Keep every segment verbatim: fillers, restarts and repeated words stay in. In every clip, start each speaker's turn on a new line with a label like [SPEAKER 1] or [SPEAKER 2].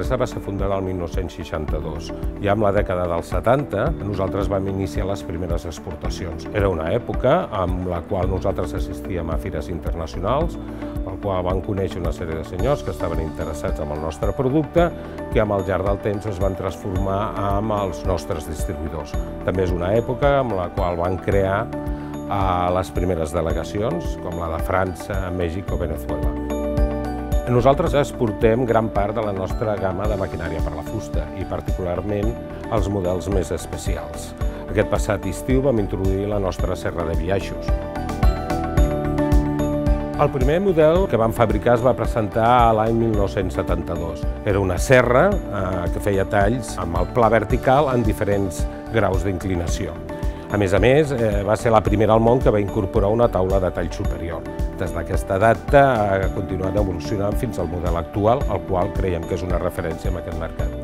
[SPEAKER 1] L'empresa va ser fundada el mil nou-cents seixanta-dos i amb la dècada dels setanta nosaltres vam iniciar les primeres exportacions. Era una època en la qual nosaltres assistíem a fires internacionals, pel qual vam conèixer una sèrie de senyors que estaven interessats en el nostre producte, que amb el llarg del temps es van transformar en els nostres distribuïdors. També és una època en la qual van crear les primeres delegacions, com la de França, Mèxic o Venezuela. Nosaltres exportem gran part de la nostra gamma de maquinària per la fusta i particularment els models més especials. Aquest passat estiu vam introduir la nostra serra de biaixos. El primer model que vam fabricar es va presentar l'any mil nou-cents setanta-dos. Era una serra eh, que feia talls amb el pla vertical en diferents graus d'inclinació. A més a més, eh, va ser la primera al món que va incorporar una taula de tall superior. Des d'aquesta data ha continuat evolucionant fins al model actual, el qual creiem que és una referència en aquest mercat.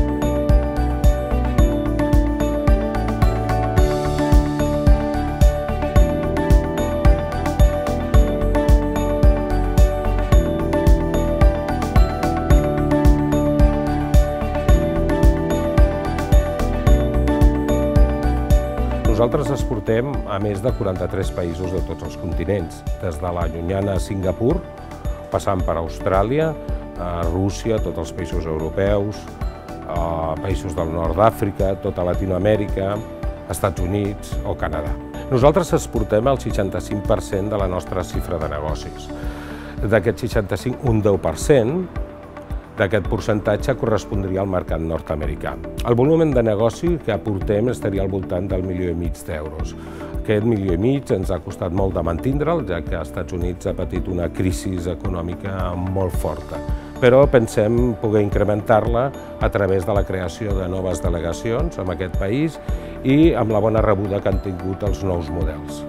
[SPEAKER 1] Nosaltres exportem a més de quaranta-tres països de tots els continents, des de la llunyana Singapur, passant per Austràlia, Rússia, tots els països europeus, països del nord d'Àfrica, tota Latinoamèrica, Estats Units o Canadà. Nosaltres exportem el seixanta-cinc per cent de la nostra xifra de negocis. D'aquest seixanta-cinc, un deu per cent d'aquest percentatge correspondria al mercat nord-americà. El volum de negoci que aportem estaria al voltant del milió i mig d'euros. Aquest milió i mig ens ha costat molt de mantindre'l, ja que als Estats Units ha patit una crisi econòmica molt forta. Però pensem poder incrementar-la a través de la creació de noves delegacions en aquest país i amb la bona rebuda que han tingut els nous models.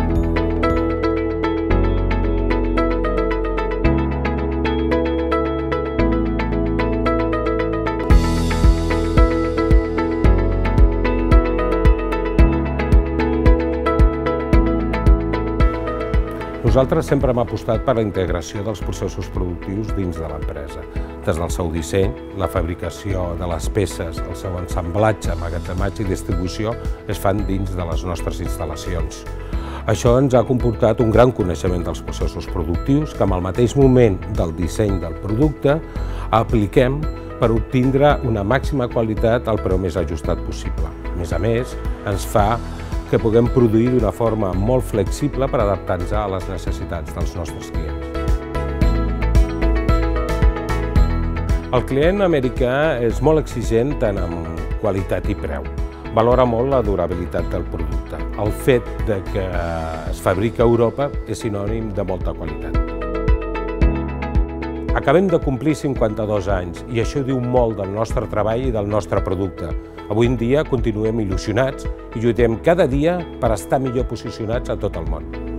[SPEAKER 1] Nosaltres sempre hem apostat per la integració dels processos productius dins de l'empresa. Des del seu disseny, la fabricació de les peces, el seu ensamblatge, emmagatzematge i distribució es fan dins de les nostres instal·lacions. Això ens ha comportat un gran coneixement dels processos productius que, en el mateix moment del disseny del producte, apliquem per obtindre una màxima qualitat al preu més ajustat possible. A més a més, ens fa que puguem produir d'una forma molt flexible per adaptar-nos a les necessitats dels nostres clients. El client americà és molt exigent tant en qualitat i preu. Valora molt la durabilitat del producte. El fet de que es fabrica a Europa és sinònim de molta qualitat. Acabem de complir cinquanta-dos anys i això diu molt del nostre treball i del nostre producte. Avui en dia continuem il·lusionats i lluitem cada dia per estar millor posicionats a tot el món.